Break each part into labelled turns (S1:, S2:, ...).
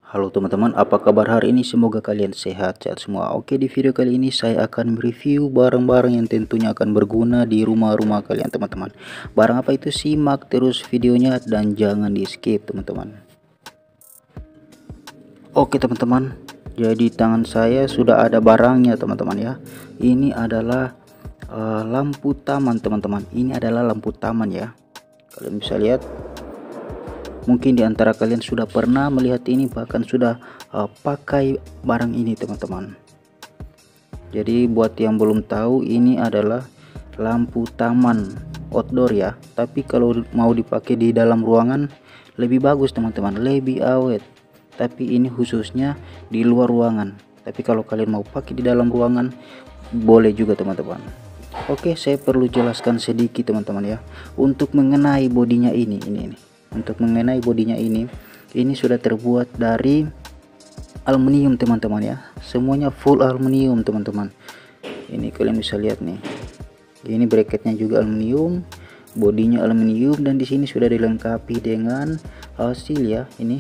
S1: Halo teman-teman, apa kabar hari ini? Semoga kalian sehat-sehat semua. Oke, di video kali ini saya akan mereview barang-barang yang tentunya akan berguna di rumah-rumah kalian teman-teman. Barang apa itu? Simak terus videonya dan jangan di skip teman-teman. Oke teman-teman, jadi di tangan saya sudah ada barangnya teman-teman ya. Ini adalah lampu taman teman-teman. Ini adalah lampu taman ya. Kalian bisa lihat. Mungkin di antara kalian sudah pernah melihat ini, bahkan sudah pakai barang ini teman-teman. Jadi buat yang belum tahu, ini adalah lampu taman outdoor ya. Tapi kalau mau dipakai di dalam ruangan lebih bagus teman-teman, lebih awet. Tapi ini khususnya di luar ruangan. Tapi kalau kalian mau pakai di dalam ruangan boleh juga teman-teman. Oke, saya perlu jelaskan sedikit teman-teman ya. Untuk mengenai bodinya ini. Untuk mengenai bodinya ini sudah terbuat dari aluminium teman-teman ya. Semuanya full aluminium teman-teman. Ini kalian bisa lihat nih. Ini bracketnya juga aluminium, bodinya aluminium, dan di sini sudah dilengkapi dengan seal ya. Ini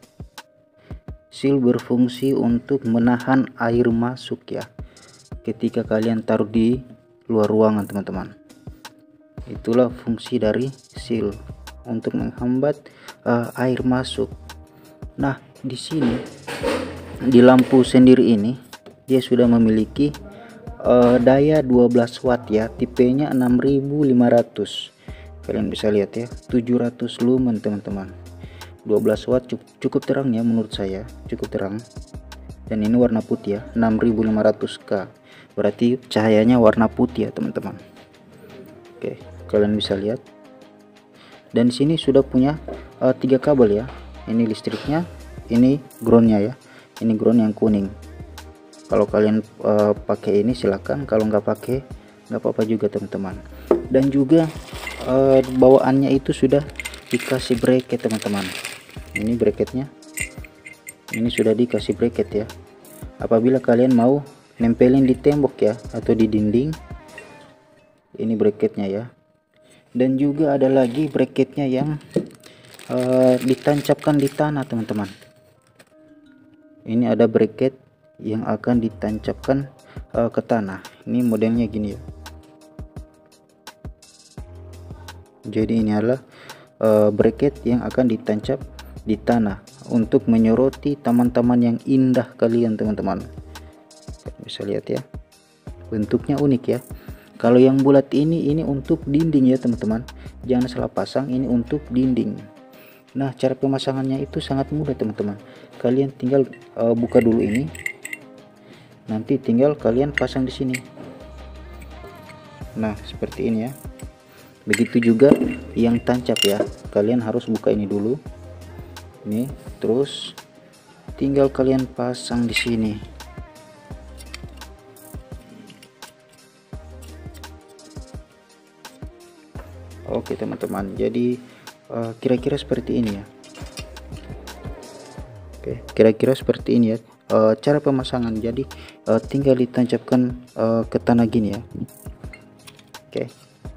S1: seal berfungsi untuk menahan air masuk ya. Ketika kalian taruh di luar ruangan teman-teman. Itulah fungsi dari seal, untuk menghambat air masuk. Nah, di sini di lampu sendiri ini dia sudah memiliki daya 12 watt ya, tipenya 6500. Kalian bisa lihat ya, 700 lumen teman-teman. 12 watt cukup terang ya, menurut saya cukup terang. Dan ini warna putih ya, 6500K. Berarti cahayanya warna putih ya teman-teman. Oke, kalian bisa lihat. Dan di sini sudah punya 3 kabel ya. Ini listriknya, ini groundnya ya. Ini ground yang kuning. Kalau kalian pakai ini silakan, kalau nggak pakai nggak apa-apa juga teman-teman. Dan juga bawaannya itu sudah dikasih bracket teman-teman. Ini bracketnya, ini sudah dikasih bracket ya. Apabila kalian mau nempelin di tembok ya atau di dinding, ini bracketnya ya. Dan juga ada lagi bracketnya yang ditancapkan di tanah teman-teman. Ini ada bracket yang akan ditancapkan ke tanah. Ini modelnya gini ya. Jadi ini adalah bracket yang akan ditancap di tanah untuk menyoroti taman-taman yang indah kalian teman-teman. Bisa lihat ya, bentuknya unik ya. Kalau yang bulat ini untuk dinding ya teman-teman, jangan salah pasang, ini untuk dinding. Nah, cara pemasangannya itu sangat mudah teman-teman. Kalian tinggal buka dulu ini, nanti tinggal kalian pasang di sini. Nah, seperti ini ya. Begitu juga yang tancap ya, kalian harus buka ini dulu, ini, terus tinggal kalian pasang di sini. Oke teman-teman, jadi kira-kira seperti ini ya. Oke, kira-kira seperti ini ya cara pemasangan. Jadi tinggal ditancapkan ke tanah gini ya. Oke,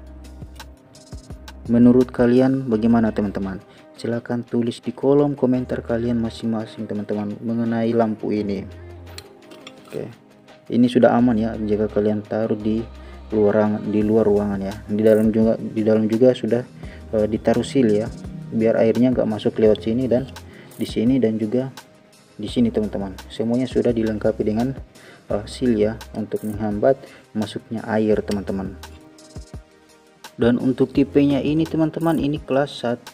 S1: menurut kalian bagaimana teman-teman? Silahkan tulis di kolom komentar kalian masing-masing teman-teman mengenai lampu ini. Oke, ini sudah aman ya jika kalian taruh di luar ruangan ya. Di dalam juga sudah ditaruh seal ya, biar airnya nggak masuk lewat sini dan di sini, dan juga di sini teman-teman. Semuanya sudah dilengkapi dengan seal ya, untuk menghambat masuknya air teman-teman. Dan untuk tipenya ini teman-teman, ini kelas 1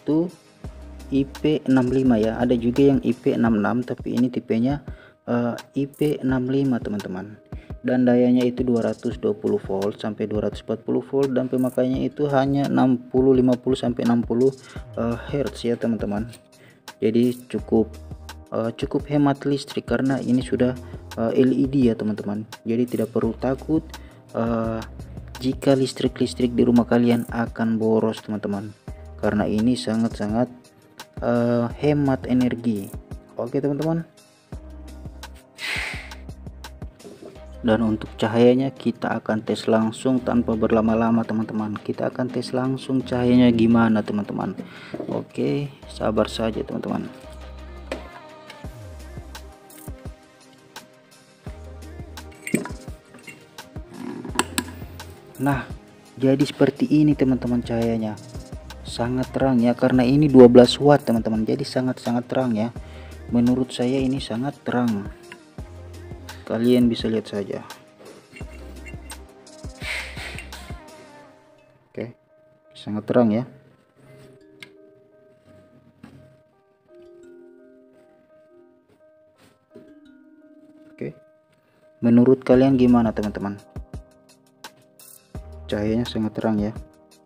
S1: IP65 ya. Ada juga yang IP66, tapi ini tipenya IP65 teman-teman. Dan dayanya itu 220 volt sampai 240 volt, dan pemakaiannya itu hanya 50 sampai 60 Hz ya teman-teman. Jadi cukup hemat listrik karena ini sudah LED ya teman-teman. Jadi tidak perlu takut jika listrik di rumah kalian akan boros teman-teman, karena ini sangat-sangat hemat energi. Oke teman-teman. Dan untuk cahayanya kita akan tes langsung tanpa berlama-lama teman-teman. Kita akan tes langsung cahayanya gimana teman-teman. Oke, sabar saja teman-teman. Nah, jadi seperti ini teman-teman cahayanya. Sangat terang ya, karena ini 12 watt teman-teman. Jadi sangat-sangat terang ya. Menurut saya ini sangat terang. Kalian bisa lihat saja. Oke. Sangat terang ya. Oke. Menurut kalian gimana teman-teman? Cahayanya sangat terang ya.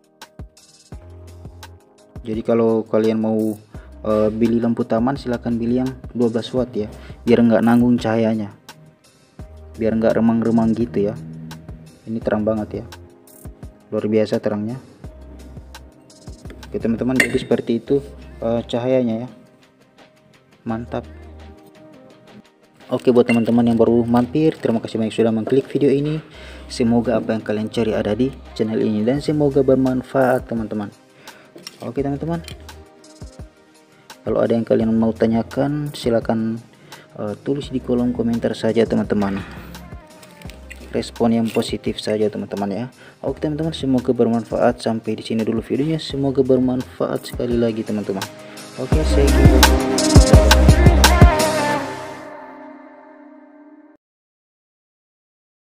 S1: Jadi kalau kalian mau beli lampu taman, silahkan beli yang 12 watt ya, biar nggak nanggung cahayanya, biar nggak remang-remang gitu ya. Ini terang banget ya, luar biasa terangnya. Oke teman-teman, jadi seperti itu cahayanya ya, mantap. Oke, buat teman-teman yang baru mampir, terima kasih banyak sudah mengklik video ini. Semoga apa yang kalian cari ada di channel ini dan semoga bermanfaat teman-teman. Oke teman-teman, kalau ada yang kalian mau tanyakan silahkan tulis di kolom komentar saja teman-teman. Respon yang positif saja teman-teman ya. Oke teman-teman, semoga bermanfaat. Sampai di sini dulu videonya, semoga bermanfaat sekali lagi teman-teman. Oke, saya